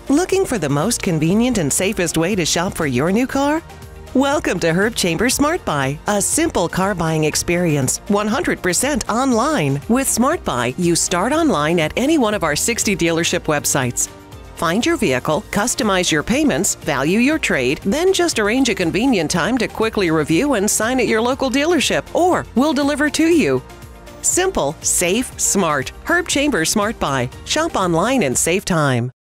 Looking for the most convenient and safest way to shop for your new car? Welcome to Herb Chambers SmartBuy, a simple car buying experience, 100% online. With SmartBuy, you start online at any one of our 60 dealership websites. Find your vehicle, customize your payments, value your trade, then just arrange a convenient time to quickly review and sign at your local dealership, or we'll deliver to you. Simple, safe, smart. Herb Chambers SmartBuy. Shop online and save time.